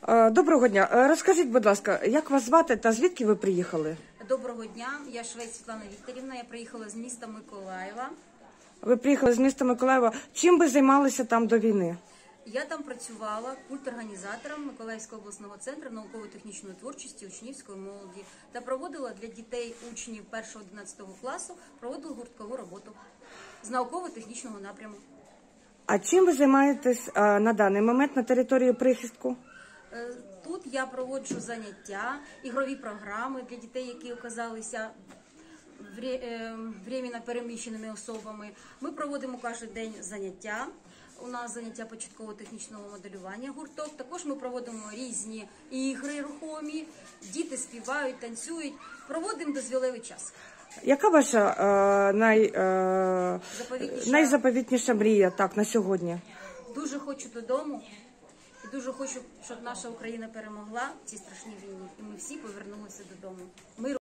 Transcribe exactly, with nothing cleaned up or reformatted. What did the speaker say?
Е, Доброго дня. Е, Розкажіть, будь ласка, як вас звати та звідки ви приїхали? Доброго дня, я Швець Світлана Вікторівна, я приїхала з міста Миколаєва. Ви приїхали з міста Миколаєва. Чим ви займалися там до війни? Я там працювала культорганізатором Миколаївського обласного центру науково-технічної творчості учнівської молоді та проводила для дітей учнів першого-одинадцятого класу проводила гурткову роботу з науково-технічного напряму. А чим ви займаєтесь е, на даний момент на території прихистку? Е, Тут я проводжу заняття, ігрові програми для дітей, які оказалися вре- е, временно переміщеними особами. Ми проводимо кожен день заняття. У нас заняття початково-технічного моделювання гурток. Також ми проводимо різні ігри рухомі, діти співають, танцюють. Проводимо дозвілевий час. Яка ваша е, най, е, Заповітніша. найзаповітніша мрія так, на сьогодні? Дуже хочу додому і дуже хочу, щоб наша Україна перемогла в цій страшній війні. І ми всі повернулися додому. Миру.